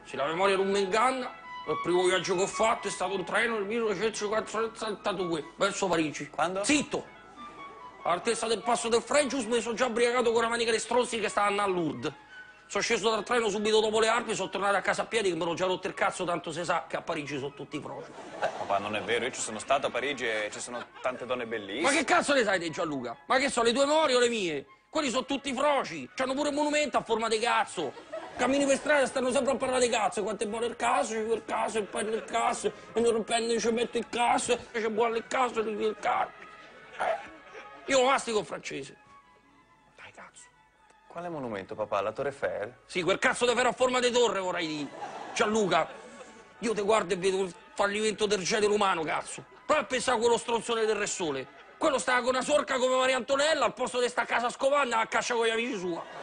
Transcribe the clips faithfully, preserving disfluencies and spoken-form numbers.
Se la memoria non mi inganna, il primo viaggio che ho fatto è stato un treno nel millenovecentosettantadue, verso Parigi. Quando? Zitto! All'altezza del passo del Frejus mi sono già ubriacato con una manica di stronzi che stavano a Lourdes. Sono sceso dal treno subito dopo le Alpi, sono tornato a casa a piedi che me l'ho già rotto il cazzo, tanto si sa che a Parigi sono tutti froci. Eh, papà, non è vero, io ci sono stato a Parigi e ci sono tante donne bellissime. Ma che cazzo ne sai di Gianluca? Ma che sono le tue memorie o le mie? Quelli sono tutti froci, c'hanno pure un monumento a forma di cazzo. Cammini per strada e stanno sempre a parlare di cazzo, quanto è buono il cazzo, c'è il cazzo, il penno il cazzo, e non prende, ci metto il cazzo, c'è buono il cazzo, il cazzo. Eh. Io lo mastico il francese. Dai cazzo. Quale monumento, papà? La Torre Eiffel? Sì, quel cazzo di ferro a forma di torre vorrei dire. Gianluca, io ti guardo e vedo il fallimento del genere umano, cazzo. Prova a pensare a quello stronzone del Re Sole. Quello stava con una sorca come Maria Antonella al posto di sta a casa scovando a caccia con gli amici sua.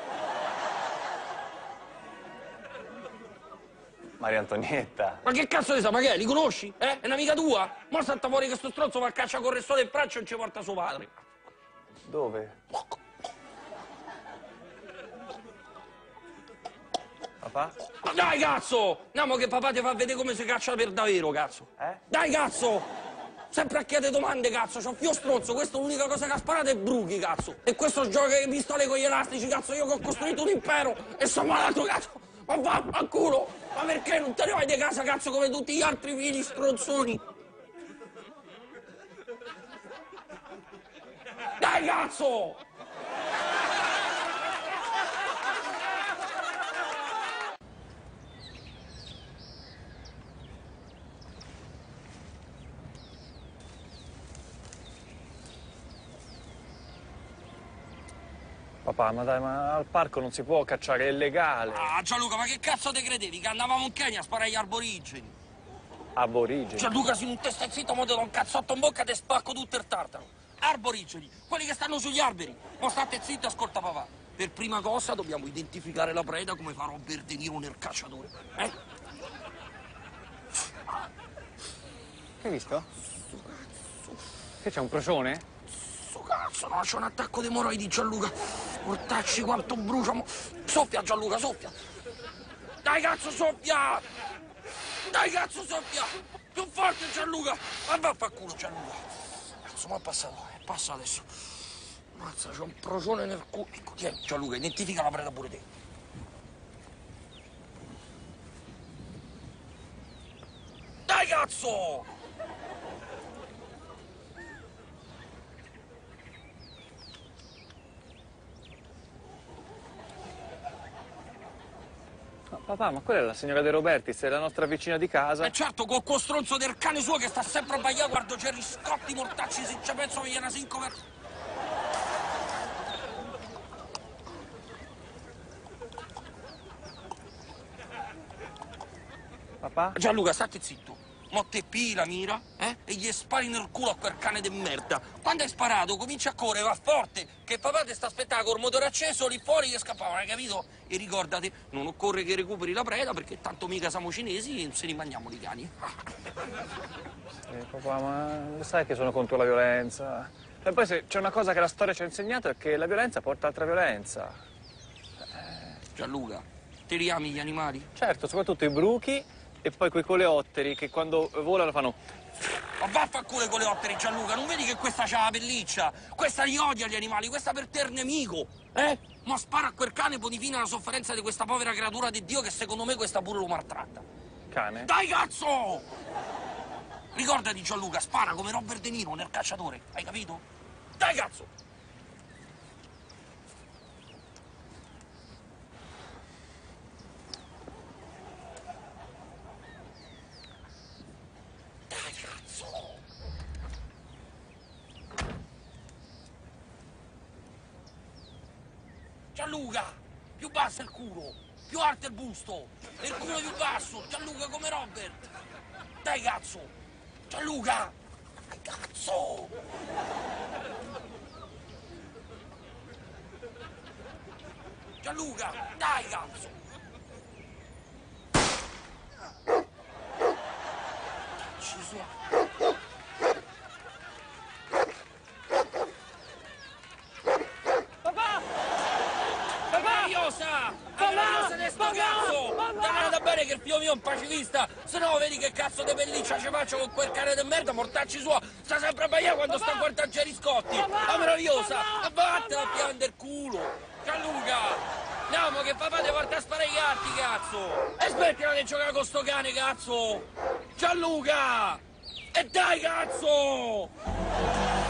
Maria Antonietta. Ma che cazzo ne sa? Ma che è? Li conosci? Eh? È un'amica tua? Mo' salta fuori che sto stronzo va a caccia con il Re Sole in Francia e non ci porta suo padre. Dove? Papà? Ma dai, cazzo! Andiamo che papà ti fa vedere come si caccia per davvero, cazzo. Eh? Dai, cazzo! Sempre a chiedere domande, cazzo. C'ho più stronzo. Questa è l'unica cosa che ha sparato è bruchi, cazzo. E questo gioca le pistole con gli elastici, cazzo. Io che ho costruito un impero e sono malato, cazzo. Ma va a culo! Ma perché non te ne vai di casa, cazzo, come tutti gli altri figli stronzoni? Dai, cazzo! Papà, ma dai, ma al parco non si può cacciare, è illegale. Ah, Gianluca, ma che cazzo te credevi? Che andavamo in Kenya a sparare agli aborigeni? Aborigeni. Gianluca, se non te stai zitto, mo te do un cazzotto in bocca e te spacco tutto il tartaro. Arborigeni, quelli che stanno sugli alberi. Mo state zitto e ascolta papà. Per prima cosa dobbiamo identificare la preda come fa Robert De Niro nel cacciatore. Eh? Che hai visto? Che c'è un procione? Sto cazzo, no, c'è un attacco di emorroidi, Gianluca. Mortacci quanto brucia. Mo... Soffia, Gianluca, soffia. Dai, cazzo, soffia! Dai, cazzo, soffia! Più forte, Gianluca! Ma va a fa culo, Gianluca. Cazzo, ma è passato, eh, passa adesso. Mazza, c'è un procione nel culo. Ecco, tieni, Gianluca, identifica la preda pure te. Dai, cazzo! Papà, ma quella è la signora De Robertis, è la nostra vicina di casa. E certo, con quel stronzo del cane suo che sta sempre a bagliare, guardo, c'è riscotti mortacci, se ci penso che gliela si incover... Papà? Gianluca, state zitto. Mo te pigli la mira, eh? E gli spari nel culo a quel cane de merda. Quando hai sparato, comincia a correre, va forte, che papà ti sta aspettando col motore acceso lì fuori che scappava, hai capito? E ricordati, non occorre che recuperi la preda, perché tanto mica siamo cinesi e non se ne mangiamo i cani. Sì, papà, ma sai che sono contro la violenza. E poi se c'è una cosa che la storia ci ha insegnato è che la violenza porta altra violenza. Gianluca, ti riami gli animali? Certo, soprattutto i bruchi e poi quei coleotteri che quando volano fanno... Ma vaffanculo i coleotteri, Gianluca, non vedi che questa c'ha la pelliccia? Questa li odia gli animali, questa per te è nemico, eh? Ma spara a quel cane, poni fine alla sofferenza di questa povera creatura di Dio che secondo me questa pure lo maltratta. Cane? Dai, cazzo! Ricordati, Gianluca, spara come Robert De Niro nel cacciatore, hai capito? Dai, cazzo! Dai, cazzo! Gianluca, più basso il culo, più alto il busto, e il culo più basso, Gianluca come Robert. Dai, cazzo! Gianluca! Dai, cazzo! Gianluca, dai, cazzo! Ci sono. Papà! Papà! Ariosa! Ariosa di sto cazzo! Dai, bene che il figlio mio è un pacifista, se no vedi che cazzo di pelliccia ci faccio con quel cane di merda, mortacci suo, sta sempre a baiare quando sta a guardare Gerry Scotti. Ma meravigliosa, ma vattene a pian del culo. Gianluca, andiamo che papà ti porta a sparare i gatti, cazzo. E smettila di giocare con sto cane, cazzo. Gianluca, e dai, cazzo.